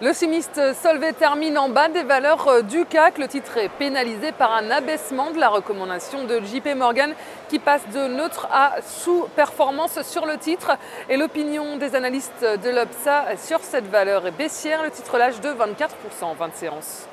Le chimiste Solvay termine en bas des valeurs du CAC. Le titre est pénalisé par un abaissement de la recommandation de JP Morgan qui passe de neutre à sous-performance sur le titre. Et l'opinion des analystes de l'Obsa sur cette valeur est baissière. Le titre lâche de 24% en fin de séance.